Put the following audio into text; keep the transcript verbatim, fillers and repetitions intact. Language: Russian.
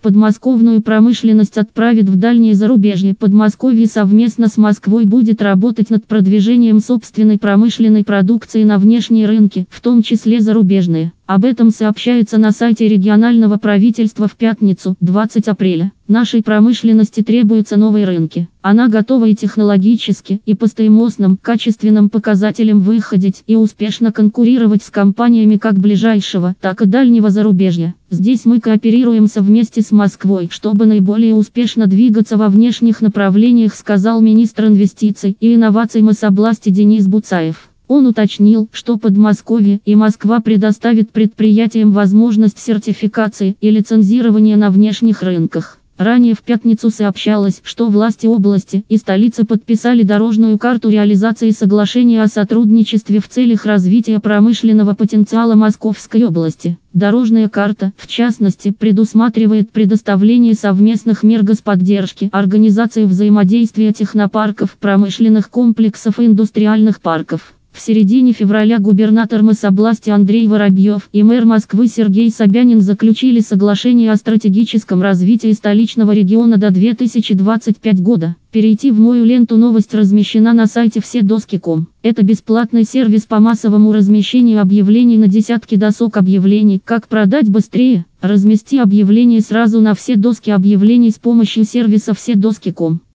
Подмосковную промышленность отправит в дальнее зарубежье. Подмосковье совместно с Москвой будет работать над продвижением собственной промышленной продукции на внешние рынки, в том числе зарубежные. Об этом сообщается на сайте регионального правительства в пятницу, двадцатого апреля. Нашей промышленности требуются новые рынки. Она готова и технологически, и по стоимостным, качественным показателям выходить и успешно конкурировать с компаниями как ближайшего, так и дальнего зарубежья. Здесь мы кооперируемся вместе с Москвой, чтобы наиболее успешно двигаться во внешних направлениях, сказал министр инвестиций и инноваций Мособласти Денис Буцаев. Он уточнил, что Подмосковье и Москва предоставят предприятиям возможность сертификации и лицензирования на внешних рынках. Ранее в пятницу сообщалось, что власти области и столицы подписали дорожную карту реализации соглашения о сотрудничестве в целях развития промышленного потенциала Московской области. Дорожная карта, в частности, предусматривает предоставление совместных мер господдержки, организации взаимодействия технопарков, промышленных комплексов и индустриальных парков. В середине февраля губернатор Мособласти Андрей Воробьев и мэр Москвы Сергей Собянин заключили соглашение о стратегическом развитии столичного региона до две тысячи двадцать пятого года. Перейти в мою ленту новость размещена на сайте все доски точка ком. Это бесплатный сервис по массовому размещению объявлений на десятки досок объявлений. Как продать быстрее? Размести объявление сразу на все доски объявлений с помощью сервиса все доски точка ком.